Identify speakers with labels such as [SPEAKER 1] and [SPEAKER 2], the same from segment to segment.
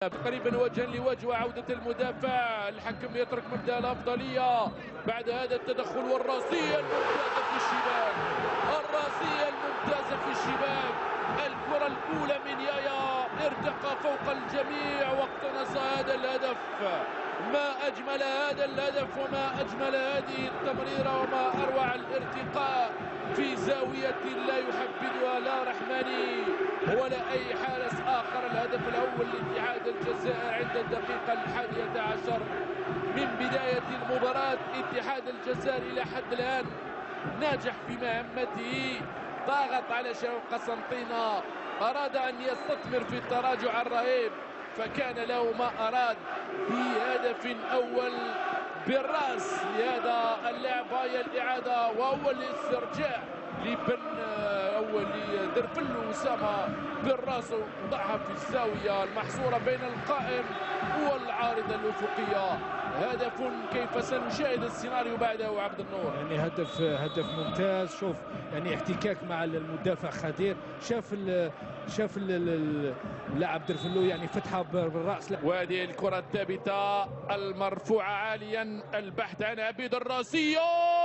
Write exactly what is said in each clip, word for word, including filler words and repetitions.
[SPEAKER 1] قريبا وجها لوجه وعودة المدافع. الحكم يترك مبدأ الأفضلية بعد هذا التدخل والراسية الممتازة في الشباك. الراسية الممتازة في الشباك. الكرة الأولى من يايا ارتقى فوق الجميع واقتنص هذا الهدف. ما أجمل هذا الهدف وما أجمل هذه التمريرة وما أروع الارتقاء في زاوية لا يحددها لا رحماني ولا أي حارس آخر. الهدف الأول لاتحاد الجزائر عند الدقيقة الحادية عشر من بداية المباراة. اتحاد الجزائر إلى حد الآن ناجح في مهمته، ضاغط على شباب قسنطينة، أراد أن يستثمر في التراجع الرهيب فكان له ما أراد بهدف أول بالرأس لهذا اللاعب. هي الإعادة وهو الاسترجاع لبن أول لدرفل وسامة بالرأس وضعها في الزاوية المحصورة بين القائم والعارضة الأفقية. هدف كيف سنشاهد السيناريو بعده عبد النور.
[SPEAKER 2] يعني هدف هدف ممتاز. شوف يعني احتكاك مع المدافع خطير. شاف ال شاف اللاعب درفلو يعني فتحه بالراس.
[SPEAKER 1] وهذه الكره الثابته المرفوعه عاليا البحث عن عبيد الراسيه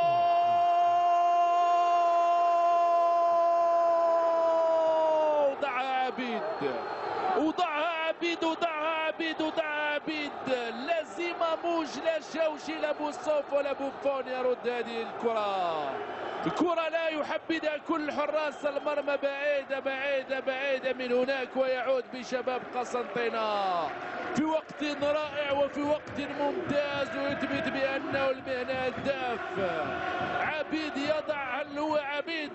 [SPEAKER 1] وضعها عبيد وضعها عبيد وضعها عبيد وضعها عبيد. لا زيماموج لا شاوشي لا بوصوف ولا بوفون يرد هذه الكرة. الكرة لا يحبذها كل حراس المرمى. بعيدة بعيدة بعيدة من هناك ويعود بشباب قسنطينة في وقت رائع وفي وقت ممتاز ويثبت بأنه المهنة هداف. عبيد يضع. هل هو عبيد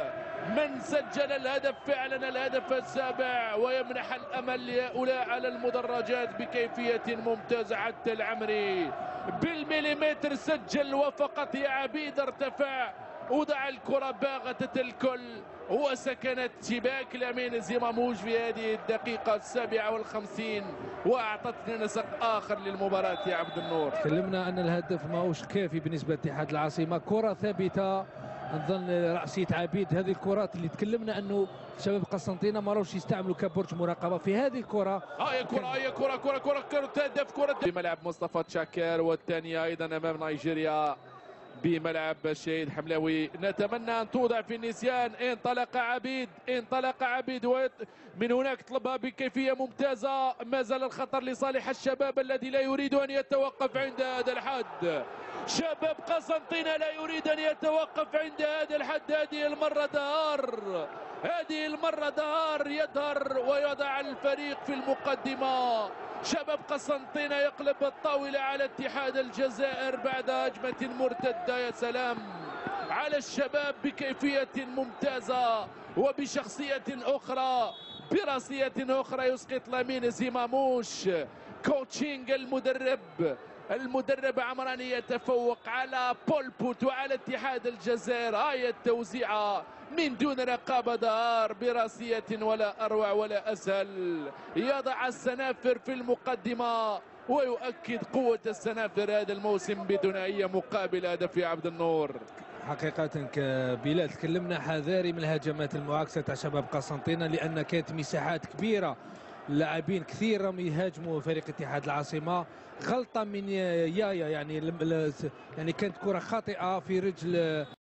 [SPEAKER 1] من سجل الهدف فعلا الهدف السابع ويمنح الأمل لهؤلاء على المدرجات بكيفية ممتازة؟ حتى العمري بالمليمتر سجل وفقط يا عبيد ارتفع وضع الكرة باغتة الكل وسكنت شباك الأمين زيماموج في هذه الدقيقة السابعة والخمسين وأعطتنا نسق آخر للمباراة يا عبد النور.
[SPEAKER 2] تكلمنا أن الهدف ماهوش كافي بالنسبة لاتحاد العاصمة. كرة ثابتة نظن رأسية عبيد. هذه الكرات اللي تكلمنا أنه شباب قسنطينة ما راهوش يستعملوا كبرج مراقبة في هذه الكرة.
[SPEAKER 1] هاي كرة هاي كرة كرة كرة كرة هدف كرة في ملعب مصطفى تشاكر والثانية أيضا أمام نيجيريا بملعب الشهيد حملاوي. نتمنى أن توضع في النسيان. انطلق عبيد انطلق عبيد من هناك طلبها بكيفية ممتازة. ما زال الخطر لصالح الشباب الذي لا يريد أن يتوقف عند هذا الحد. شباب قسنطينة لا يريد أن يتوقف عند هذا الحد. هذه المرة دهار هذه المرة دهار يظهر ويضع الفريق في المقدمة. شباب قسنطينة يقلب الطاولة على اتحاد الجزائر بعد هجمة مرتدة. يا سلام على الشباب بكيفية ممتازة وبشخصية أخرى براسية أخرى يسقط لامين زيماموش. كوتشينج المدرب المدرب عمراني يتفوق على بول بوت وعلى اتحاد الجزائر. هاي التوزيعة من دون رقابة دار براسية ولا أروع ولا أسهل. يضع السنافر في المقدمة ويؤكد قوة السنافر هذا الموسم بدون أي مقابل هدف يا عبد النور.
[SPEAKER 2] حقيقة كبلال تكلمنا حذاري من الهجمات المعاكسة تاع شباب قسنطينة لأن كانت مساحات كبيرة لاعبين كثير راهم يهاجموا فريق اتحاد العاصمة. غلطة من يايا يعني يعني كانت كرة خاطئة في رجل